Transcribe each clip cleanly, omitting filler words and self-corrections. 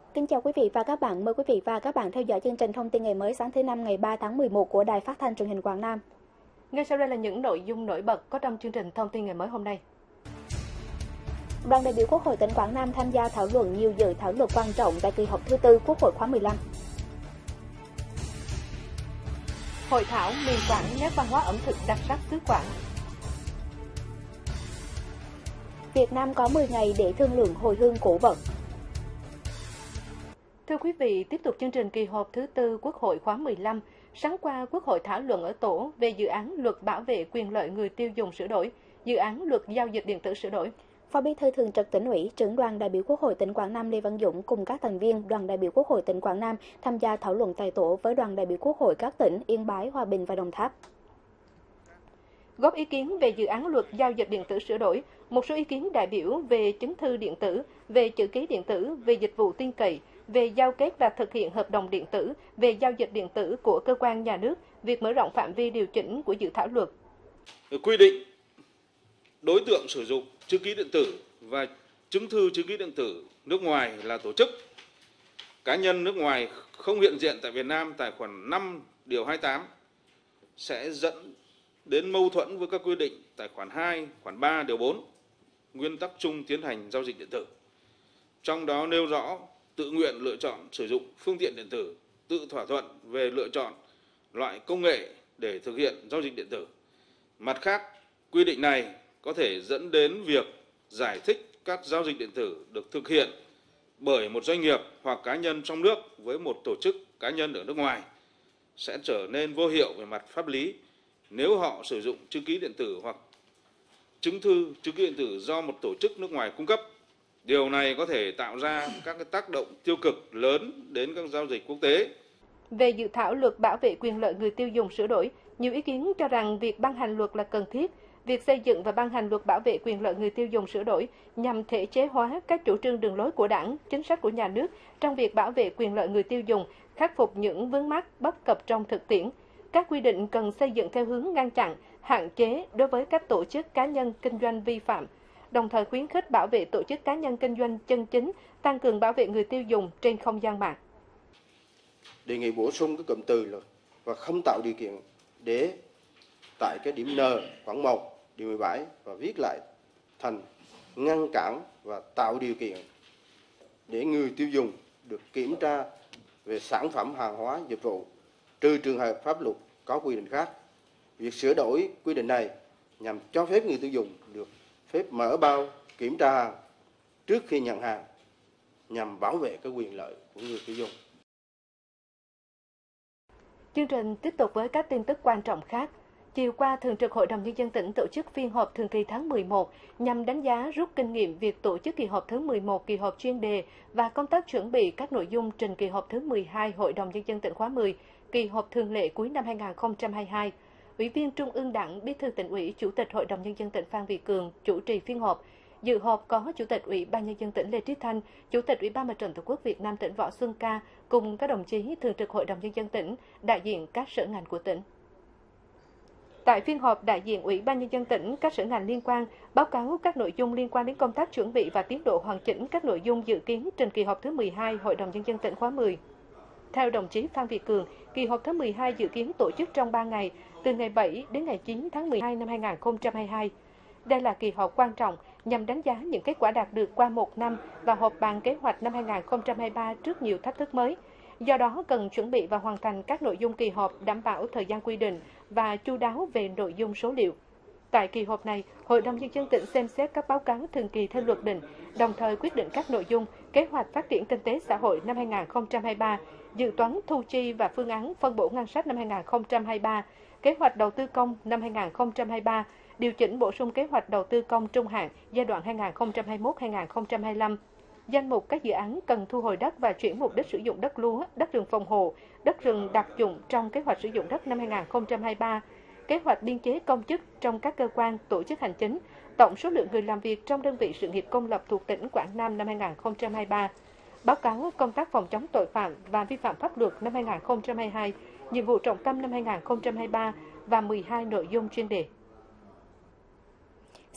Kính chào quý vị và các bạn. Mời quý vị và các bạn theo dõi chương trình thông tin ngày mới sáng thứ Năm ngày 3 tháng 11 của Đài Phát thanh Truyền hình Quảng Nam. Ngay sau đây là những nội dung nổi bật có trong chương trình thông tin ngày mới hôm nay. Đoàn đại biểu Quốc hội tỉnh Quảng Nam tham gia thảo luận nhiều dự thảo luật quan trọng tại kỳ họp thứ tư Quốc hội khóa 15. Hội thảo miền Quảng nét văn hóa ẩm thực đặc sắc xứ Quảng. Việt Nam có 10 ngày để thương lượng hồi hương cổ vật. Thưa quý vị, tiếp tục chương trình kỳ họp thứ tư Quốc hội khóa 15. Sáng qua, Quốc hội thảo luận ở tổ về dự án luật bảo vệ quyền lợi người tiêu dùng sửa đổi, dự án luật giao dịch điện tử sửa đổi. Phó Bí thư Thường trực Tỉnh ủy, trưởng đoàn đại biểu Quốc hội tỉnh Quảng Nam Lê Văn Dũng cùng các thành viên đoàn đại biểu Quốc hội tỉnh Quảng Nam tham gia thảo luận tại tổ với đoàn đại biểu Quốc hội các tỉnh Yên Bái, Hòa Bình và Đồng Tháp. Góp ý kiến về dự án luật giao dịch điện tử sửa đổi, một số ý kiến đại biểu về chứng thư điện tử, về chữ ký điện tử, về dịch vụ tin cậy, về giao kết và thực hiện hợp đồng điện tử, về giao dịch điện tử của cơ quan nhà nước, việc mở rộng phạm vi điều chỉnh của dự thảo luật. Quy định đối tượng sử dụng chữ ký điện tử và chứng thư chữ ký điện tử nước ngoài là tổ chức cá nhân nước ngoài không hiện diện tại Việt Nam tại khoản 5 điều 28 sẽ dẫn đến mâu thuẫn với các quy định tại khoản 2, khoản 3 điều 4 nguyên tắc chung tiến hành giao dịch điện tử. Trong đó nêu rõ tự nguyện lựa chọn sử dụng phương tiện điện tử, tự thỏa thuận về lựa chọn loại công nghệ để thực hiện giao dịch điện tử. Mặt khác, quy định này có thể dẫn đến việc giải thích các giao dịch điện tử được thực hiện bởi một doanh nghiệp hoặc cá nhân trong nước với một tổ chức cá nhân ở nước ngoài sẽ trở nên vô hiệu về mặt pháp lý nếu họ sử dụng chữ ký điện tử hoặc chứng thư chữ ký điện tử do một tổ chức nước ngoài cung cấp. Điều này có thể tạo ra các tác động tiêu cực lớn đến các giao dịch quốc tế. Về dự thảo luật bảo vệ quyền lợi người tiêu dùng sửa đổi, nhiều ý kiến cho rằng việc ban hành luật là cần thiết. Việc xây dựng và ban hành luật bảo vệ quyền lợi người tiêu dùng sửa đổi nhằm thể chế hóa các chủ trương đường lối của Đảng, chính sách của nhà nước trong việc bảo vệ quyền lợi người tiêu dùng, khắc phục những vướng mắc bất cập trong thực tiễn. Các quy định cần xây dựng theo hướng ngăn chặn, hạn chế đối với các tổ chức cá nhân kinh doanh vi phạm, đồng thời khuyến khích bảo vệ tổ chức cá nhân kinh doanh chân chính, tăng cường bảo vệ người tiêu dùng trên không gian mạng. Đề nghị bổ sung cái cụm từ là và không tạo điều kiện để tại cái điểm N khoảng 1 điều 17 và viết lại thành ngăn cản và tạo điều kiện để người tiêu dùng được kiểm tra về sản phẩm hàng hóa dịch vụ trừ trường hợp pháp luật có quy định khác. Việc sửa đổi quy định này nhằm cho phép người tiêu dùng được phép mở bao kiểm tra hàng trước khi nhận hàng nhằm bảo vệ cái quyền lợi của người tiêu dùng. Chương trình tiếp tục với các tin tức quan trọng khác. Chiều qua, Thường trực Hội đồng Nhân dân tỉnh tổ chức phiên họp thường kỳ tháng 11 nhằm đánh giá rút kinh nghiệm việc tổ chức kỳ họp thứ 11, kỳ họp chuyên đề và công tác chuẩn bị các nội dung trình kỳ họp thứ 12 Hội đồng Nhân dân tỉnh khóa 10, kỳ họp thường lệ cuối năm 2022. Ủy viên Trung ương Đảng, Bí thư Tỉnh ủy, Chủ tịch Hội đồng Nhân dân tỉnh Phan Việt Cường chủ trì phiên họp. Dự họp có Chủ tịch Ủy ban Nhân dân tỉnh Lê Trí Thanh, Chủ tịch Ủy ban Mặt trận Tổ quốc Việt Nam tỉnh Võ Xuân Ca cùng các đồng chí Thường trực Hội đồng Nhân dân tỉnh, đại diện các sở ngành của tỉnh. Tại phiên họp, đại diện Ủy ban Nhân dân tỉnh, các sở ngành liên quan báo cáo các nội dung liên quan đến công tác chuẩn bị và tiến độ hoàn chỉnh các nội dung dự kiến trình kỳ họp thứ 12 Hội đồng Nhân dân tỉnh khóa 10. Theo đồng chí Phan Việt Cường, kỳ họp thứ 12 dự kiến tổ chức trong 3 ngày, từ ngày 7 đến ngày 9 tháng 12 năm 2022. Đây là kỳ họp quan trọng nhằm đánh giá những kết quả đạt được qua một năm và họp bàn kế hoạch năm 2023 trước nhiều thách thức mới. Do đó, cần chuẩn bị và hoàn thành các nội dung kỳ họp đảm bảo thời gian quy định và chu đáo về nội dung số liệu. Tại kỳ họp này, Hội đồng Nhân dân tỉnh xem xét các báo cáo thường kỳ theo luật định, đồng thời quyết định các nội dung kế hoạch phát triển kinh tế xã hội năm 2023, dự toán thu chi và phương án phân bổ ngân sách năm 2023, kế hoạch đầu tư công năm 2023, điều chỉnh bổ sung kế hoạch đầu tư công trung hạn giai đoạn 2021-2025, danh mục các dự án cần thu hồi đất và chuyển mục đích sử dụng đất lúa, đất rừng phòng hộ, đất rừng đặc dụng trong kế hoạch sử dụng đất năm 2023, kế hoạch biên chế công chức trong các cơ quan, tổ chức hành chính, tổng số lượng người làm việc trong đơn vị sự nghiệp công lập thuộc tỉnh Quảng Nam năm 2023, báo cáo công tác phòng chống tội phạm và vi phạm pháp luật năm 2022, nhiệm vụ trọng tâm năm 2023 và 12 nội dung chuyên đề.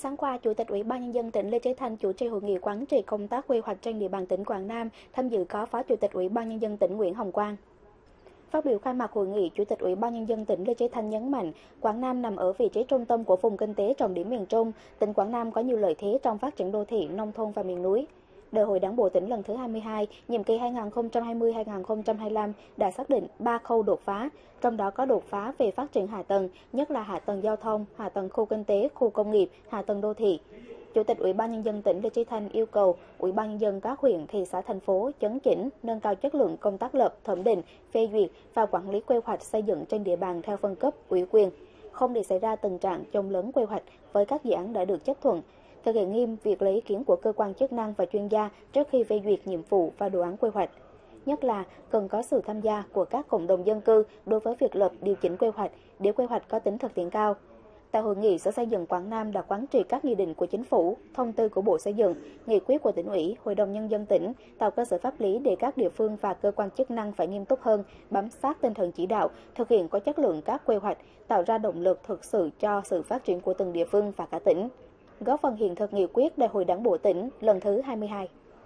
Sáng qua, Chủ tịch Ủy ban Nhân dân tỉnh Lê Chí Thanh chủ trì hội nghị quán triệt công tác quy hoạch trên địa bàn tỉnh Quảng Nam, tham dự có Phó Chủ tịch Ủy ban Nhân dân tỉnh Nguyễn Hồng Quang. Phát biểu khai mạc hội nghị, Chủ tịch Ủy ban Nhân dân tỉnh Lê Chí Thanh nhấn mạnh, Quảng Nam nằm ở vị trí trung tâm của vùng kinh tế trọng điểm miền Trung, tỉnh Quảng Nam có nhiều lợi thế trong phát triển đô thị, nông thôn và miền núi. Đại hội Đảng bộ tỉnh lần thứ 22, nhiệm kỳ 2020-2025 đã xác định 3 khâu đột phá, trong đó có đột phá về phát triển hạ tầng, nhất là hạ tầng giao thông, hạ tầng khu kinh tế, khu công nghiệp, hạ tầng đô thị. Chủ tịch Ủy ban Nhân dân tỉnh Lê Chí Thanh yêu cầu Ủy ban Nhân dân các huyện, thị xã, thành phố chấn chỉnh, nâng cao chất lượng công tác lập, thẩm định, phê duyệt và quản lý quy hoạch xây dựng trên địa bàn theo phân cấp, ủy quyền, không để xảy ra tình trạng chồng lớn quy hoạch với các dự án đã được chấp thuận. Thực hiện nghiêm việc lấy ý kiến của cơ quan chức năng và chuyên gia trước khi phê duyệt nhiệm vụ và đồ án quy hoạch. Nhất là cần có sự tham gia của các cộng đồng dân cư đối với việc lập điều chỉnh quy hoạch để quy hoạch có tính thực tiễn cao. Tại hội nghị, Sở Xây dựng Quảng Nam đã quán triệt các nghị định của Chính phủ, thông tư của Bộ Xây dựng, nghị quyết của Tỉnh ủy, Hội đồng Nhân dân tỉnh, tạo cơ sở pháp lý để các địa phương và cơ quan chức năng phải nghiêm túc hơn, bám sát tinh thần chỉ đạo, thực hiện có chất lượng các quy hoạch, tạo ra động lực thực sự cho sự phát triển của từng địa phương và cả tỉnh, góp phần hiện thực nghị quyết Đại hội Đảng bộ tỉnh lần thứ 22.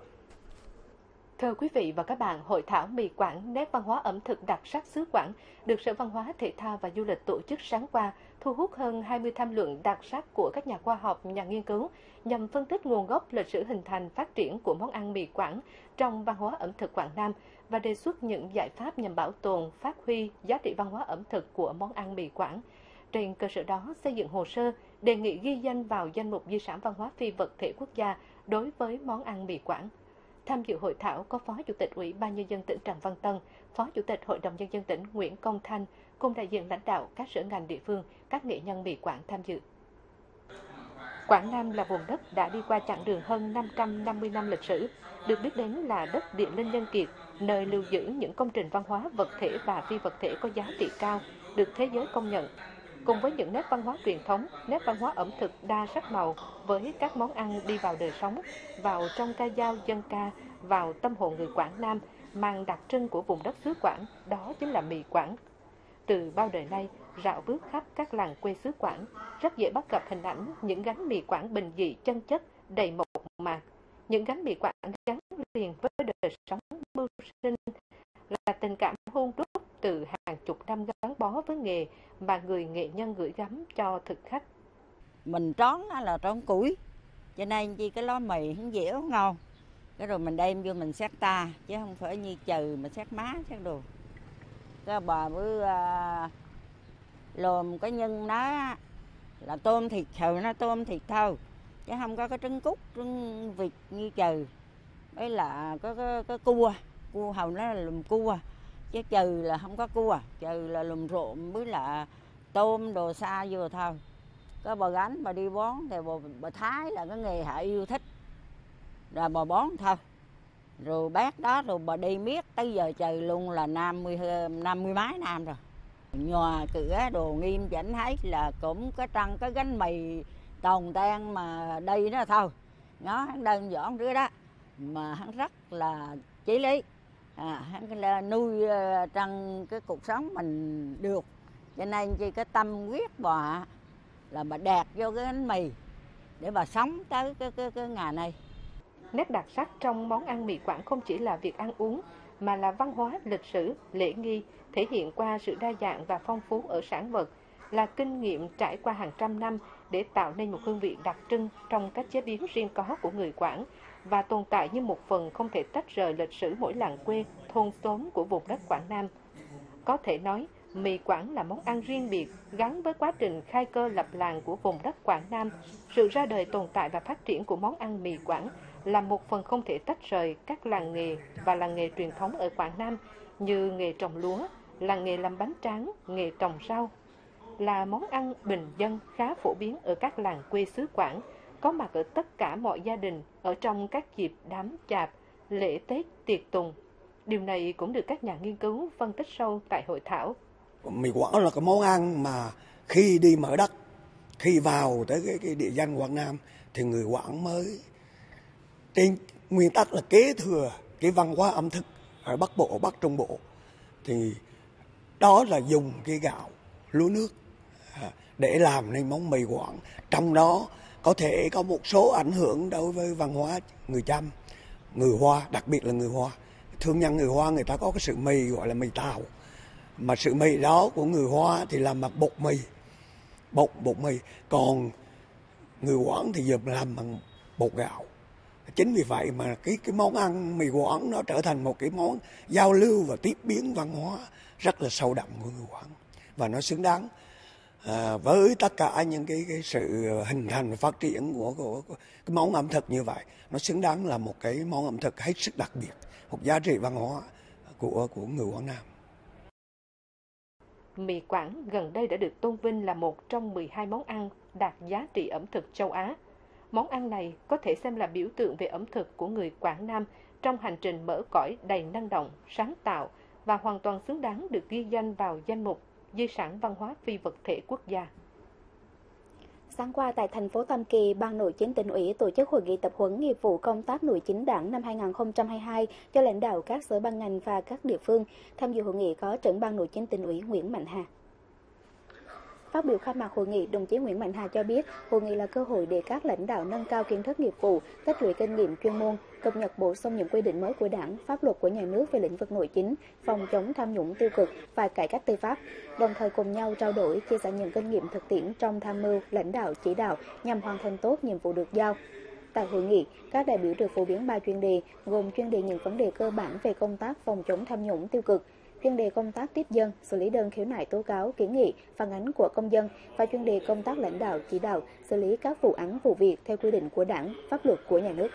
Thưa quý vị và các bạn, Hội thảo mì Quảng, nét văn hóa ẩm thực đặc sắc xứ Quảng được Sở Văn hóa, Thể thao và Du lịch tổ chức sáng qua, thu hút hơn 20 tham luận đặc sắc của các nhà khoa học, nhà nghiên cứu nhằm phân tích nguồn gốc, lịch sử hình thành, phát triển của món ăn mì Quảng trong văn hóa ẩm thực Quảng Nam và đề xuất những giải pháp nhằm bảo tồn, phát huy giá trị văn hóa ẩm thực của món ăn mì Quảng. Trên cơ sở đó, xây dựng hồ sơ đề nghị ghi danh vào danh mục di sản văn hóa phi vật thể quốc gia đối với món ăn mì Quảng. Tham dự hội thảo có Phó Chủ tịch Ủy ban Nhân dân tỉnh Trần Văn Tân, Phó Chủ tịch Hội đồng Nhân dân tỉnh Nguyễn Công Thanh, cùng đại diện lãnh đạo các sở ngành địa phương, các nghệ nhân mì Quảng tham dự. Quảng Nam là vùng đất đã đi qua chặng đường hơn 550 năm lịch sử, được biết đến là đất Điện Linh Nhân Kiệt, nơi lưu giữ những công trình văn hóa vật thể và phi vật thể có giá trị cao, được thế giới công nhận. Cùng với những nét văn hóa truyền thống, nét văn hóa ẩm thực đa sắc màu với các món ăn đi vào đời sống, vào trong ca dao dân ca, vào tâm hồn người Quảng Nam, mang đặc trưng của vùng đất xứ Quảng, đó chính là mì Quảng. Từ bao đời nay, rạo bước khắp các làng quê xứ Quảng, rất dễ bắt gặp hình ảnh những gánh mì Quảng bình dị chân chất, đầy mộc mạc. Những gánh mì Quảng gắn liền với đời sống mưu sinh, là tình cảm hôn đúc từ hàng chục năm gắn bó với nghề mà người nghệ nhân gửi gắm cho thực khách. Mình trón là trón củi, cho nên chỉ cái ló mì nó dẻo ngon. Cái rồi mình đem vô mình xát ta, chứ không phải như trừ mà xát má xát đồ. Cái bà với lồm cái nhân nó là tôm thịt sự, nó tôm thịt thôi, chứ không có cái trứng cút, trứng vịt như trừ. Đấy là có cua hầu nó là lùm cua, chứ trừ là không có cua, trừ là lùm rộm với là tôm đồ xa vô thôi. Có bà gánh bà đi bón thì bà thái là cái nghề họ yêu thích, rồi bà bón thôi. Rồi bác đó rồi bà đi miết tới giờ trừ luôn là 50 mấy năm rồi. Nhòa cửa đồ nghiêm chỉnh thấy là cũng có trăng cái gánh mì tòn tan mà đây đó thôi. Nó đơn giản rứa đó, mà hắn rất là chí lý. Hắn nuôi trong cái cuộc sống mình được, cho nên chỉ cái tâm huyết bà là bà đạt vô cái bánh mì để bà sống tới cái ngày này. Nét đặc sắc trong món ăn mì Quảng không chỉ là việc ăn uống, mà là văn hóa, lịch sử, lễ nghi, thể hiện qua sự đa dạng và phong phú ở sản vật, là kinh nghiệm trải qua hàng trăm năm để tạo nên một hương vị đặc trưng trong cách chế biến riêng có của người Quảng, và tồn tại như một phần không thể tách rời lịch sử mỗi làng quê, thôn xóm của vùng đất Quảng Nam. Có thể nói, mì Quảng là món ăn riêng biệt gắn với quá trình khai cơ lập làng của vùng đất Quảng Nam. Sự ra đời, tồn tại và phát triển của món ăn mì Quảng là một phần không thể tách rời các làng nghề và làng nghề truyền thống ở Quảng Nam như nghề trồng lúa, làng nghề làm bánh tráng, nghề trồng rau. Là món ăn bình dân khá phổ biến ở các làng quê xứ Quảng, có mặt ở tất cả mọi gia đình ở trong các dịp đám chạp, lễ Tết, tiệc tùng. Điều này cũng được các nhà nghiên cứu phân tích sâu tại hội thảo. Mì Quảng là cái món ăn mà khi đi mở đất, khi vào tới cái địa danh Quảng Nam thì người Quảng mới trên nguyên tắc là kế thừa cái văn hóa ẩm thực ở Bắc Bộ, Bắc Trung Bộ. Thì đó là dùng cái gạo lúa nước để làm nên món mì Quảng. Trong đó có thể có một số ảnh hưởng đối với văn hóa người Chăm, người Hoa, đặc biệt là người Hoa. Thương nhân người Hoa người ta có cái sợi mì gọi là mì tàu, mà sợi mì đó của người Hoa thì làm bằng bột mì, còn người Quảng thì dùng làm bằng bột gạo. Chính vì vậy mà cái món ăn mì Quảng nó trở thành một cái món giao lưu và tiếp biến văn hóa rất là sâu đậm của người Quảng, và nó xứng đáng với tất cả những cái sự hình thành và phát triển của cái món ẩm thực như vậy. Nó xứng đáng là một cái món ẩm thực hết sức đặc biệt, một giá trị văn hóa của người Quảng Nam. Mì Quảng gần đây đã được tôn vinh là một trong 12 món ăn đạt giá trị ẩm thực châu Á. Món ăn này có thể xem là biểu tượng về ẩm thực của người Quảng Nam trong hành trình mở cõi đầy năng động, sáng tạo và hoàn toàn xứng đáng được ghi danh vào danh mục di sản văn hóa phi vật thể quốc gia. Sáng qua tại thành phố Tam Kỳ, Ban Nội chính Tỉnh ủy tổ chức hội nghị tập huấn nghiệp vụ công tác nội chính Đảng năm 2022 cho lãnh đạo các sở ban ngành và các địa phương. Tham dự hội nghị có trưởng Ban Nội chính Tỉnh ủy Nguyễn Mạnh Hà. Phát biểu khai mạc hội nghị, đồng chí Nguyễn Mạnh Hà cho biết, hội nghị là cơ hội để các lãnh đạo nâng cao kiến thức nghiệp vụ, tích lũy kinh nghiệm chuyên môn, cập nhật bổ sung những quy định mới của Đảng, pháp luật của nhà nước về lĩnh vực nội chính, phòng chống tham nhũng tiêu cực và cải cách tư pháp, đồng thời cùng nhau trao đổi, chia sẻ những kinh nghiệm thực tiễn trong tham mưu, lãnh đạo, chỉ đạo nhằm hoàn thành tốt nhiệm vụ được giao. Tại hội nghị, các đại biểu được phổ biến 3 chuyên đề, gồm chuyên đề những vấn đề cơ bản về công tác phòng chống tham nhũng tiêu cực, chuyên đề công tác tiếp dân, xử lý đơn khiếu nại tố cáo, kiến nghị, phản ánh của công dân và chuyên đề công tác lãnh đạo, chỉ đạo, xử lý các vụ án vụ việc theo quy định của Đảng, pháp luật của nhà nước.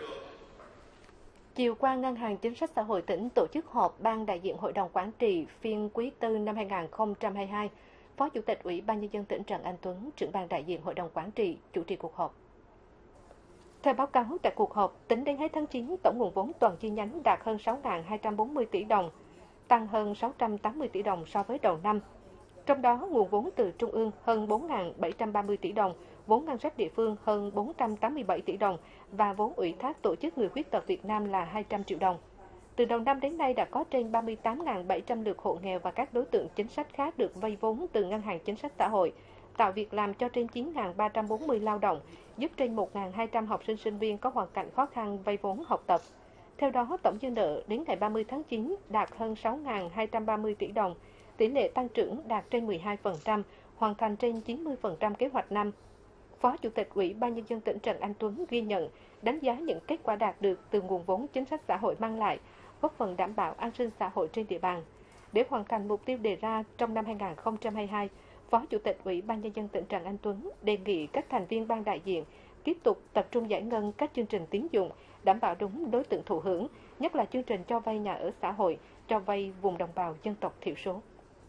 Chiều qua, Ngân hàng Chính sách Xã hội tỉnh tổ chức họp Ban đại diện Hội đồng Quản trị phiên quý 4 năm 2022. Phó Chủ tịch Ủy ban Nhân dân tỉnh Trần Anh Tuấn, trưởng Ban đại diện Hội đồng Quản trị, chủ trì cuộc họp. Theo báo cáo tại cuộc họp, tính đến hết tháng 9, tổng nguồn vốn toàn chi nhánh đạt hơn 6.240 tỷ đồng, tăng hơn 680 tỷ đồng so với đầu năm. Trong đó, nguồn vốn từ Trung ương hơn 4.730 tỷ đồng, vốn ngân sách địa phương hơn 487 tỷ đồng và vốn ủy thác tổ chức người khuyết tật Việt Nam là 200 triệu đồng. Từ đầu năm đến nay đã có trên 38.700 lượt hộ nghèo và các đối tượng chính sách khác được vay vốn từ Ngân hàng Chính sách Xã hội, tạo việc làm cho trên 9.340 lao động, giúp trên 1.200 học sinh sinh viên có hoàn cảnh khó khăn vay vốn học tập. Theo đó, tổng dư nợ đến ngày 30 tháng 9 đạt hơn 6.230 tỷ đồng, tỷ lệ tăng trưởng đạt trên 12%, hoàn thành trên 90% kế hoạch năm. Phó Chủ tịch Ủy ban Nhân dân tỉnh Trần Anh Tuấn ghi nhận, đánh giá những kết quả đạt được từ nguồn vốn chính sách xã hội mang lại, góp phần đảm bảo an sinh xã hội trên địa bàn. Để hoàn thành mục tiêu đề ra trong năm 2022, Phó Chủ tịch Ủy ban Nhân dân tỉnh Trần Anh Tuấn đề nghị các thành viên ban đại diện tiếp tục tập trung giải ngân các chương trình tín dụng, đảm bảo đúng đối tượng thụ hưởng, nhất là chương trình cho vay nhà ở xã hội, cho vay vùng đồng bào dân tộc thiểu số.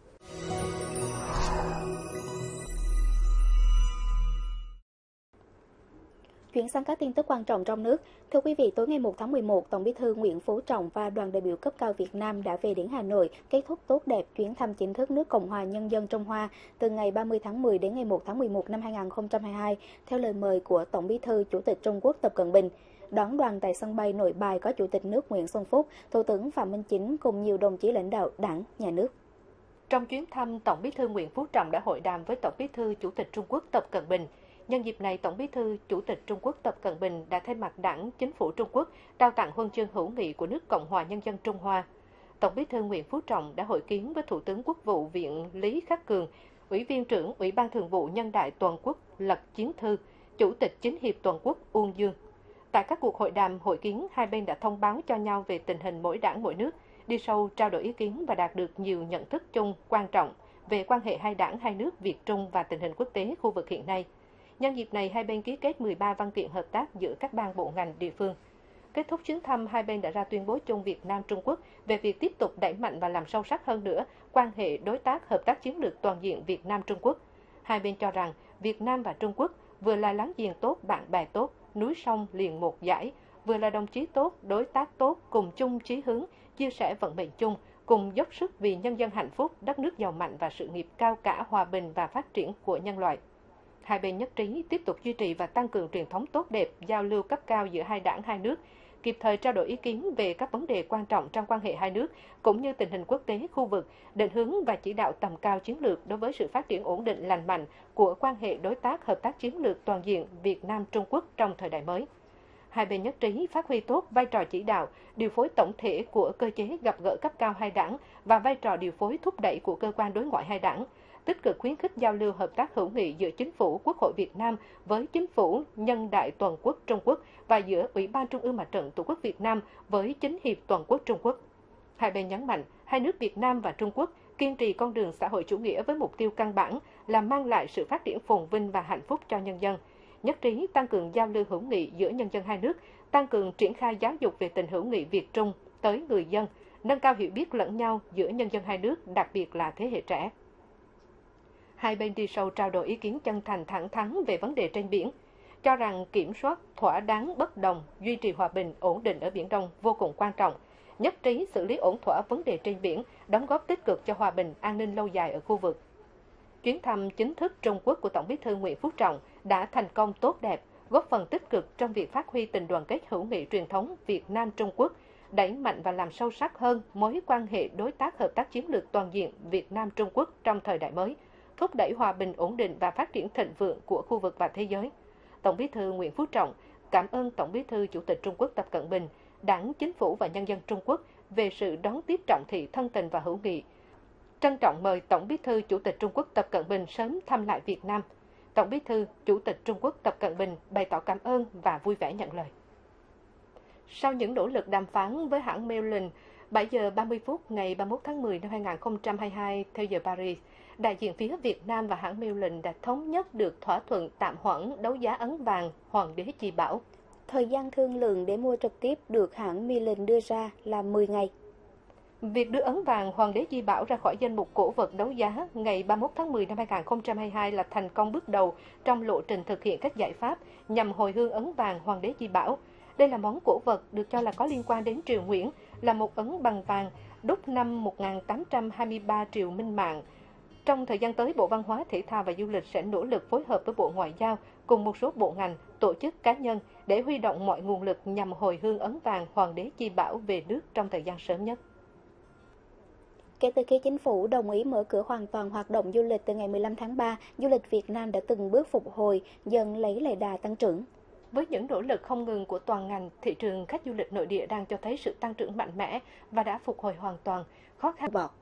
Chuyển sang các tin tức quan trọng trong nước. Thưa quý vị, tối ngày 1 tháng 11, Tổng Bí thư Nguyễn Phú Trọng và đoàn đại biểu cấp cao Việt Nam đã về đến Hà Nội, kết thúc tốt đẹp chuyến thăm chính thức nước Cộng hòa Nhân dân Trung Hoa từ ngày 30 tháng 10 đến ngày 1 tháng 11 năm 2022, theo lời mời của Tổng Bí thư Chủ tịch Trung Quốc Tập Cận Bình. Đón đoàn tại sân bay Nội Bài có Chủ tịch nước Nguyễn Xuân Phúc, Thủ tướng Phạm Minh Chính cùng nhiều đồng chí lãnh đạo Đảng, Nhà nước. Trong chuyến thăm, Tổng Bí thư Nguyễn Phú Trọng đã hội đàm với Tổng Bí thư Chủ tịch Trung Quốc Tập Cận Bình. Nhân dịp này, Tổng Bí thư Chủ tịch Trung Quốc Tập Cận Bình đã thay mặt Đảng, Chính phủ Trung Quốc trao tặng huân chương hữu nghị của nước Cộng hòa Nhân dân Trung Hoa. Tổng Bí thư Nguyễn Phú Trọng đã hội kiến với Thủ tướng Quốc vụ Viện Lý Khắc Cường, Ủy viên trưởng Ủy ban Thường vụ Nhân đại Toàn quốc Lật Chiến Thư, Chủ tịch Chính hiệp Toàn quốc Uông Dương. Tại các cuộc hội đàm, hội kiến, hai bên đã thông báo cho nhau về tình hình mỗi đảng mỗi nước, đi sâu trao đổi ý kiến và đạt được nhiều nhận thức chung quan trọng về quan hệ hai đảng hai nước Việt Trung và tình hình quốc tế khu vực hiện nay. Nhân dịp này, hai bên ký kết 13 văn kiện hợp tác giữa các ban bộ ngành địa phương. Kết thúc chuyến thăm, hai bên đã ra tuyên bố chung Việt Nam-Trung Quốc về việc tiếp tục đẩy mạnh và làm sâu sắc hơn nữa quan hệ đối tác hợp tác chiến lược toàn diện Việt Nam-Trung Quốc. Hai bên cho rằng Việt Nam và Trung Quốc vừa là láng giềng tốt, bạn bè tốt, núi sông liền một dải, vừa là đồng chí tốt, đối tác tốt, cùng chung chí hướng, chia sẻ vận mệnh chung, cùng dốc sức vì nhân dân hạnh phúc, đất nước giàu mạnh và sự nghiệp cao cả hòa bình và phát triển của nhân loại. Hai bên nhất trí tiếp tục duy trì và tăng cường truyền thống tốt đẹp, giao lưu cấp cao giữa hai đảng hai nước, kịp thời trao đổi ý kiến về các vấn đề quan trọng trong quan hệ hai nước, cũng như tình hình quốc tế, khu vực, định hướng và chỉ đạo tầm cao chiến lược đối với sự phát triển ổn định lành mạnh của quan hệ đối tác hợp tác chiến lược toàn diện Việt Nam-Trung Quốc trong thời đại mới. Hai bên nhất trí phát huy tốt vai trò chỉ đạo, điều phối tổng thể của cơ chế gặp gỡ cấp cao hai đảng và vai trò điều phối thúc đẩy của cơ quan đối ngoại hai đảng, tích cực khuyến khích giao lưu hợp tác hữu nghị giữa Chính phủ Quốc hội Việt Nam với Chính phủ Nhân đại Toàn quốc Trung Quốc và giữa Ủy ban Trung ương Mặt trận Tổ quốc Việt Nam với Chính hiệp Toàn quốc Trung Quốc. Hai bên nhấn mạnh, hai nước Việt Nam và Trung Quốc kiên trì con đường xã hội chủ nghĩa với mục tiêu căn bản là mang lại sự phát triển phồn vinh và hạnh phúc cho nhân dân. Nhất trí tăng cường giao lưu hữu nghị giữa nhân dân hai nước, tăng cường triển khai giáo dục về tình hữu nghị Việt Trung tới người dân, nâng cao hiểu biết lẫn nhau giữa nhân dân hai nước, đặc biệt là thế hệ trẻ. Hai bên đi sâu trao đổi ý kiến chân thành thẳng thắn về vấn đề trên biển, cho rằng kiểm soát thỏa đáng bất đồng, duy trì hòa bình, ổn định ở Biển Đông vô cùng quan trọng, nhất trí xử lý ổn thỏa vấn đề trên biển, đóng góp tích cực cho hòa bình, an ninh lâu dài ở khu vực. Chuyến thăm chính thức Trung Quốc của Tổng Bí thư Nguyễn Phú Trọng đã thành công tốt đẹp, góp phần tích cực trong việc phát huy tình đoàn kết hữu nghị truyền thống Việt Nam-Trung Quốc, đẩy mạnh và làm sâu sắc hơn mối quan hệ đối tác hợp tác chiến lược toàn diện Việt Nam-Trung Quốc trong thời đại mới, thúc đẩy hòa bình, ổn định và phát triển thịnh vượng của khu vực và thế giới. Tổng Bí thư Nguyễn Phú Trọng cảm ơn Tổng Bí thư Chủ tịch Trung Quốc Tập Cận Bình, Đảng, Chính phủ và nhân dân Trung Quốc về sự đón tiếp trọng thị, thân tình và hữu nghị. Trân trọng mời Tổng Bí thư Chủ tịch Trung Quốc Tập Cận Bình sớm thăm lại Việt Nam. Tổng Bí thư Chủ tịch Trung Quốc Tập Cận Bình bày tỏ cảm ơn và vui vẻ nhận lời. Sau những nỗ lực đàm phán với hãng Merlin, 7 giờ 30 phút ngày 31 tháng 10 năm 2022 theo giờ Paris, đại diện phía Việt Nam và hãng Merlin đã thống nhất được thỏa thuận tạm hoãn đấu giá ấn vàng Hoàng đế Chi Bảo. Thời gian thương lượng để mua trực tiếp được hãng Merlin đưa ra là 10 ngày. Việc đưa ấn vàng Hoàng đế Chi Bảo ra khỏi danh mục cổ vật đấu giá ngày 31 tháng 10 năm 2022 là thành công bước đầu trong lộ trình thực hiện các giải pháp nhằm hồi hương ấn vàng Hoàng đế Chi Bảo. Đây là món cổ vật được cho là có liên quan đến triều Nguyễn, là một ấn bằng vàng đúc năm 1823 triều Minh Mạng. Trong thời gian tới, Bộ Văn hóa, Thể thao và Du lịch sẽ nỗ lực phối hợp với Bộ Ngoại giao cùng một số bộ ngành, tổ chức cá nhân để huy động mọi nguồn lực nhằm hồi hương ấn vàng Hoàng đế Chi Bảo về nước trong thời gian sớm nhất. Kể từ khi chính phủ đồng ý mở cửa hoàn toàn hoạt động du lịch từ ngày 15 tháng 3, du lịch Việt Nam đã từng bước phục hồi, dần lấy lại đà tăng trưởng. Với những nỗ lực không ngừng của toàn ngành, thị trường khách du lịch nội địa đang cho thấy sự tăng trưởng mạnh mẽ và đã phục hồi hoàn toàn. Khó khăn bọt.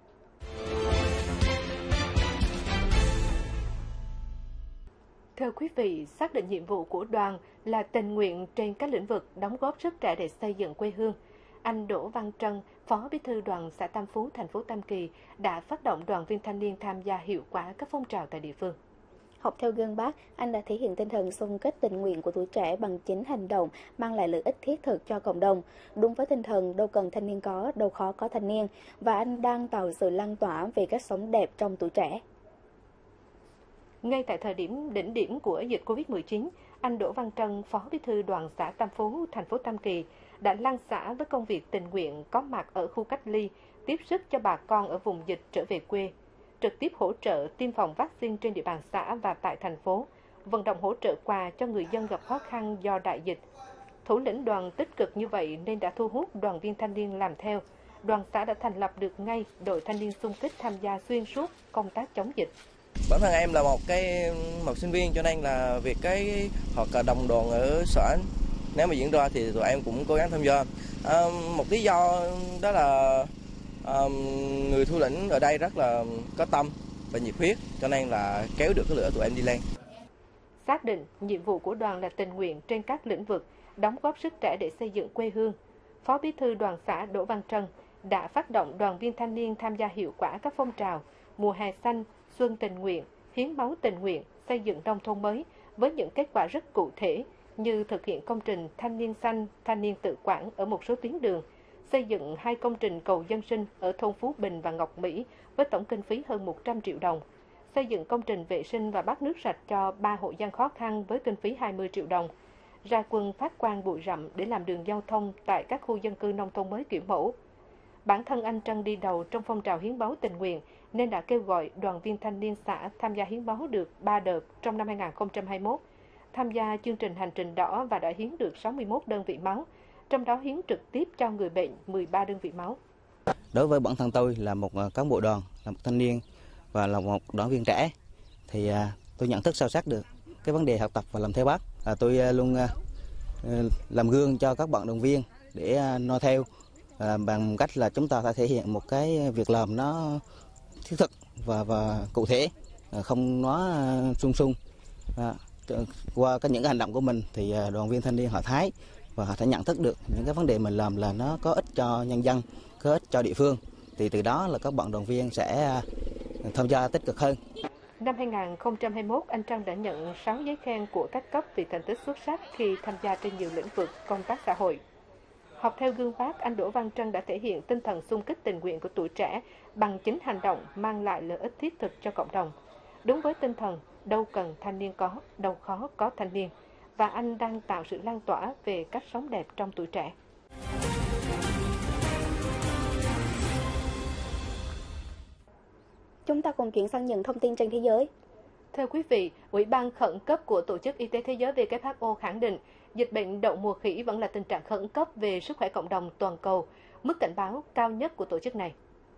Thưa quý vị, xác định nhiệm vụ của đoàn là tình nguyện trên các lĩnh vực, đóng góp sức trẻ để xây dựng quê hương. Anh Đỗ Văn Trân, Phó Bí thư Đoàn xã Tam Phú, thành phố Tam Kỳ đã phát động đoàn viên thanh niên tham gia hiệu quả các phong trào tại địa phương. Học theo gương Bác, anh đã thể hiện tinh thần xung kích tình nguyện của tuổi trẻ bằng chính hành động, mang lại lợi ích thiết thực cho cộng đồng. Đúng với tinh thần đâu cần thanh niên có, đâu khó có thanh niên, và anh đang tạo sự lan tỏa về cách sống đẹp trong tuổi trẻ. Ngay tại thời điểm đỉnh điểm của dịch Covid-19, anh Đỗ Văn Trân, Phó Bí thư Đoàn xã Tam Phú, thành phố Tam Kỳ đã lan xã với công việc tình nguyện có mặt ở khu cách ly, tiếp sức cho bà con ở vùng dịch trở về quê, trực tiếp hỗ trợ tiêm phòng vaccine trên địa bàn xã và tại thành phố, vận động hỗ trợ quà cho người dân gặp khó khăn do đại dịch. Thủ lĩnh đoàn tích cực như vậy nên đã thu hút đoàn viên thanh niên làm theo. Đoàn xã đã thành lập được ngay đội thanh niên xung kích tham gia xuyên suốt công tác chống dịch. Bản thân em là một sinh viên, cho nên là việc hoạt đồng đoàn ở xã nếu mà diễn ra thì tụi em cũng cố gắng tham gia. Một lý do đó là người thủ lĩnh ở đây rất là có tâm và nhiệt huyết, cho nên là kéo được cái lửa tụi em đi lên. Xác định nhiệm vụ của đoàn là tình nguyện trên các lĩnh vực, đóng góp sức trẻ để xây dựng quê hương, Phó Bí thư Đoàn xã Đỗ Văn Trân đã phát động đoàn viên thanh niên tham gia hiệu quả các phong trào mùa hè xanh, xuân tình nguyện, hiến máu tình nguyện, xây dựng nông thôn mới với những kết quả rất cụ thể như thực hiện công trình thanh niên xanh, thanh niên tự quản ở một số tuyến đường, xây dựng 2 công trình cầu dân sinh ở thôn Phú Bình và Ngọc Mỹ với tổng kinh phí hơn 100 triệu đồng, xây dựng công trình vệ sinh và bát nước sạch cho 3 hộ dân khó khăn với kinh phí 20 triệu đồng, ra quân phát quang bụi rậm để làm đường giao thông tại các khu dân cư nông thôn mới kiểu mẫu. Bản thân anh Trân đi đầu trong phong trào hiến máu tình nguyện nên đã kêu gọi đoàn viên thanh niên xã tham gia hiến máu được 3 đợt trong năm 2021. Tham gia chương trình Hành trình đỏ và đã hiến được 61 đơn vị máu, trong đó hiến trực tiếp cho người bệnh 13 đơn vị máu. Đối với bản thân tôi là một cán bộ đoàn, là một thanh niên và là một đoàn viên trẻ, thì tôi nhận thức sâu sắc được cái vấn đề học tập và làm theo Bác. Tôi luôn làm gương cho các bạn đoàn viên để noi theo, bằng cách là chúng ta phải thể hiện một cái việc làm nó thiết thực và cụ thể, không nói sung sung. Qua những hành động của mình thì đoàn viên thanh niên họ thấy và họ sẽ nhận thức được những cái vấn đề mình làm là nó có ích cho nhân dân, có ích cho địa phương, thì từ đó là các bạn đoàn viên sẽ tham gia tích cực hơn. Năm 2021, anh Trân đã nhận 6 giấy khen của các cấp vì thành tích xuất sắc khi tham gia trên nhiều lĩnh vực công tác xã hội. Học theo gương Bác, anh Đỗ Văn Trân đã thể hiện tinh thần xung kích tình nguyện của tuổi trẻ bằng chính hành động mang lại lợi ích thiết thực cho cộng đồng. Đúng với tinh thần đâu cần thanh niên có, đâu khó có thanh niên, và anh đang tạo sự lan tỏa về cách sống đẹp trong tuổi trẻ. Chúng ta cùng chuyển sang những thông tin trên thế giới. Thưa quý vị, Ủy ban khẩn cấp của Tổ chức Y tế Thế giới WHO khẳng định dịch bệnh đậu mùa khỉ vẫn là tình trạng khẩn cấp về sức khỏe cộng đồng toàn cầu, mức cảnh báo cao nhất của tổ chức này.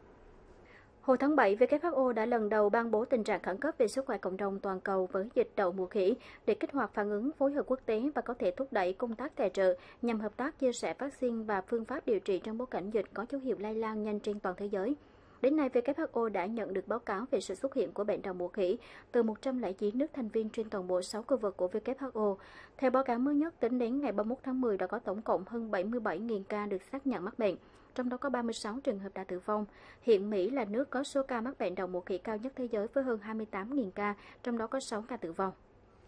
Hồi tháng 7, WHO đã lần đầu ban bố tình trạng khẩn cấp về sức khỏe cộng đồng toàn cầu với dịch đậu mùa khỉ để kích hoạt phản ứng phối hợp quốc tế và có thể thúc đẩy công tác tài trợ nhằm hợp tác chia sẻ vaccine và phương pháp điều trị trong bối cảnh dịch có dấu hiệu lây lan nhanh trên toàn thế giới. Đến nay, WHO đã nhận được báo cáo về sự xuất hiện của bệnh đậu mùa khỉ từ 109 nước thành viên trên toàn bộ 6 khu vực của WHO. Theo báo cáo mới nhất, tính đến ngày 31 tháng 10 đã có tổng cộng hơn 77.000 ca được xác nhận mắc bệnh, trong đó có 36 trường hợp đã tử vong. Hiện Mỹ là nước có số ca mắc bệnh đậu mùa khỉ cao nhất thế giới với hơn 28.000 ca, trong đó có 6 ca tử vong.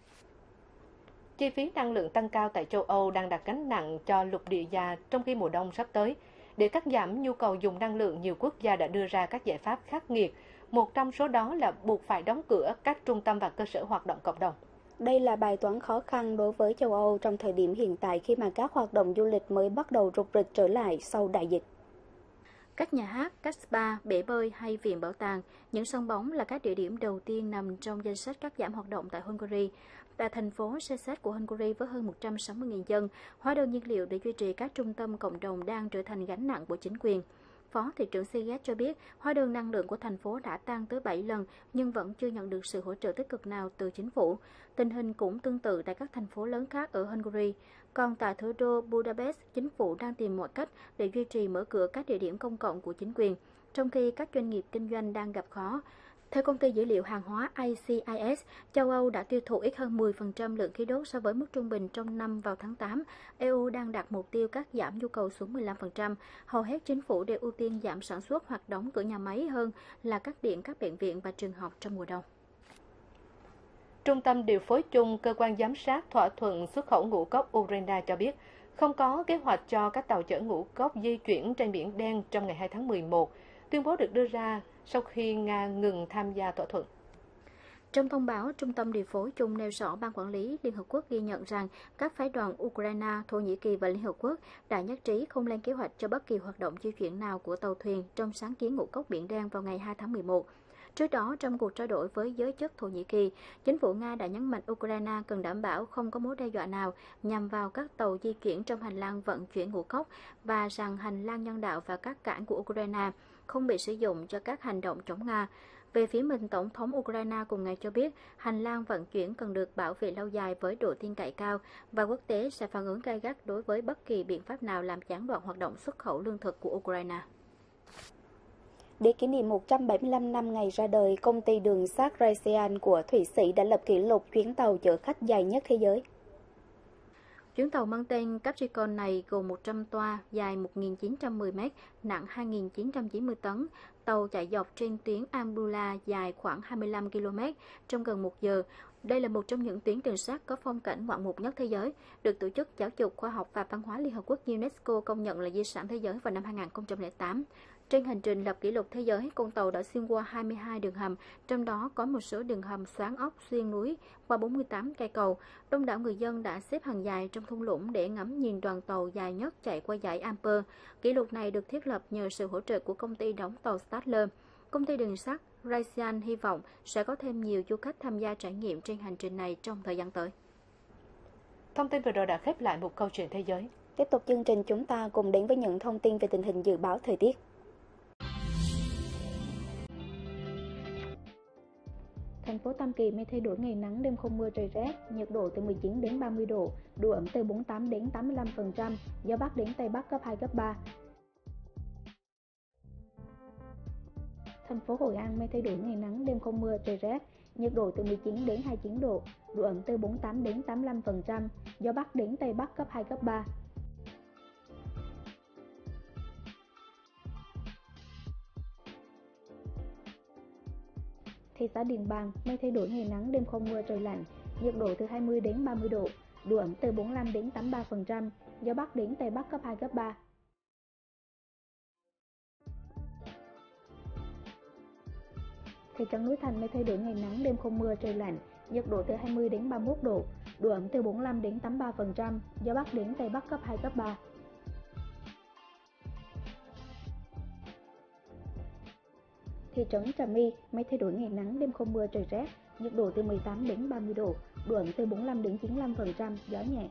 Chi phí năng lượng tăng cao tại châu Âu đang đặt gánh nặng cho lục địa già trong khi mùa đông sắp tới. Để cắt giảm nhu cầu dùng năng lượng, nhiều quốc gia đã đưa ra các giải pháp khắc nghiệt. Một trong số đó là buộc phải đóng cửa các trung tâm và cơ sở hoạt động cộng đồng. Đây là bài toán khó khăn đối với châu Âu trong thời điểm hiện tại khi mà các hoạt động du lịch mới bắt đầu rục rịch trở lại sau đại dịch. Các nhà hát, các spa, bể bơi hay viện bảo tàng, những sân bóng là các địa điểm đầu tiên nằm trong danh sách cắt giảm hoạt động tại Hungary. Tại thành phố Széchet của Hungary với hơn 160.000 dân, hóa đơn nhiên liệu để duy trì các trung tâm cộng đồng đang trở thành gánh nặng của chính quyền. Phó thị trưởng Széchet cho biết hóa đơn năng lượng của thành phố đã tăng tới 7 lần nhưng vẫn chưa nhận được sự hỗ trợ tích cực nào từ chính phủ. Tình hình cũng tương tự tại các thành phố lớn khác ở Hungary. Còn tại thủ đô Budapest, chính phủ đang tìm mọi cách để duy trì mở cửa các địa điểm công cộng của chính quyền, trong khi các doanh nghiệp kinh doanh đang gặp khó. Theo công ty dữ liệu hàng hóa ACIS, châu Âu đã tiêu thụ ít hơn 10% lượng khí đốt so với mức trung bình trong năm vào tháng 8. EU đang đặt mục tiêu cắt giảm nhu cầu xuống 15%. Hầu hết chính phủ đều ưu tiên giảm sản xuất hoặc đóng cửa nhà máy hơn là cắt điện các bệnh viện và trường học trong mùa đông. Trung tâm điều phối chung cơ quan giám sát thỏa thuận xuất khẩu ngũ cốc Ukraine cho biết không có kế hoạch cho các tàu chở ngũ cốc di chuyển trên Biển Đen trong ngày 2 tháng 11. Tuyên bố được đưa ra sau khi Nga ngừng tham gia thỏa thuận. Trong thông báo, Trung tâm điều phối chung nêu rõ Ban Quản lý Liên Hợp Quốc ghi nhận rằng các phái đoàn Ukraine, Thổ Nhĩ Kỳ và Liên Hợp Quốc đã nhất trí không lên kế hoạch cho bất kỳ hoạt động di chuyển nào của tàu thuyền trong sáng kiến ngũ cốc Biển Đen vào ngày 2 tháng 11. Trước đó, trong cuộc trao đổi với giới chức Thổ Nhĩ Kỳ, chính phủ Nga đã nhấn mạnh Ukraine cần đảm bảo không có mối đe dọa nào nhằm vào các tàu di chuyển trong hành lang vận chuyển ngũ cốc và rằng hành lang nhân đạo và các cảng của Ukraine không bị sử dụng cho các hành động chống Nga. Về phía mình, Tổng thống Ukraine cùng ngày cho biết hành lang vận chuyển cần được bảo vệ lâu dài với độ tin cậy cao và quốc tế sẽ phản ứng gay gắt đối với bất kỳ biện pháp nào làm gián đoạn hoạt động xuất khẩu lương thực của Ukraine. Để kỷ niệm 175 năm ngày ra đời, công ty đường sắt Rhaetian của Thụy Sĩ đã lập kỷ lục chuyến tàu chở khách dài nhất thế giới. Chuyến tàu mang tên Capricorn này gồm 100 toa, dài 1.910 m, nặng 2.990 tấn. Tàu chạy dọc trên tuyến Ambula dài khoảng 25 km trong gần 1 giờ. Đây là một trong những tuyến đường sắt có phong cảnh ngoạn mục nhất thế giới, được Tổ chức Giáo dục, Khoa học và Văn hóa Liên Hợp Quốc UNESCO công nhận là di sản thế giới vào năm 2008. Trên hành trình lập kỷ lục thế giới, con tàu đã xuyên qua 22 đường hầm, trong đó có một số đường hầm xoắn ốc xuyên núi qua 48 cây cầu. Đông đảo người dân đã xếp hàng dài trong thung lũng để ngắm nhìn đoàn tàu dài nhất chạy qua dải Amper. Kỷ lục này được thiết lập nhờ sự hỗ trợ của công ty đóng tàu Stadler. Công ty đường sắt Raytheon hy vọng sẽ có thêm nhiều du khách tham gia trải nghiệm trên hành trình này trong thời gian tới. Thông tin vừa rồi đã khép lại một câu chuyện thế giới. Tiếp tục chương trình, chúng ta cùng đến với những thông tin về tình hình dự báo thời tiết. Thành phố Tam Kỳ mây thay đổi, ngày nắng, đêm không mưa, trời rét, nhiệt độ từ 19 đến 30 độ, độ ẩm từ 48 đến 85%, gió Bắc đến Tây Bắc cấp 2, cấp 3. Thành phố Hội An mây thay đổi, ngày nắng, đêm không mưa, trời rét, nhiệt độ từ 19 đến 29 độ, độ ẩm từ 48 đến 85%, gió Bắc đến Tây Bắc cấp 2, cấp 3. Thị xã Điện Bàn mây thay đổi, ngày nắng, đêm không mưa, trời lạnh, nhiệt độ từ 20 đến 30 độ, độ ẩm từ 45 đến 83%, gió Bắc đến Tây Bắc cấp 2, cấp 3. Thị trấn Núi Thành mây thay đổi, ngày nắng, đêm không mưa, trời lạnh, nhiệt độ từ 20 đến 31 độ, độ ẩm từ 45 đến 83%, gió Bắc đến Tây Bắc cấp 2, cấp 3. Thị trấn Trà My mây thay đổi, ngày nắng, đêm không mưa, trời rét, nhiệt độ từ 18 đến 30 độ, độ ẩm từ 45 đến 95%, gió nhẹ.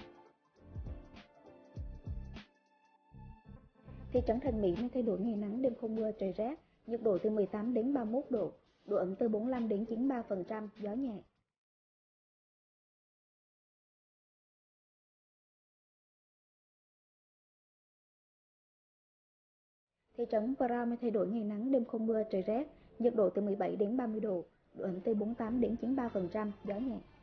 Thị trấn Thành Mỹ mây thay đổi, ngày nắng, đêm không mưa, trời rét, nhiệt độ từ 18 đến 31 độ, độ ẩm từ 45 đến 93%, gió nhẹ. Thị trấn Prao mây thay đổi, ngày nắng, đêm không mưa, trời rét, nhiệt độ từ 17 đến 30 độ, độ ẩm từ 48 đến 93%, gió nhẹ.